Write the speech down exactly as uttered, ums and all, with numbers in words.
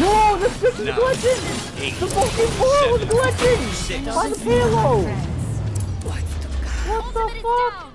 No, the switch is glitching! Eight, The fucking ball was glitching! six, By the payload! What the What the fuck?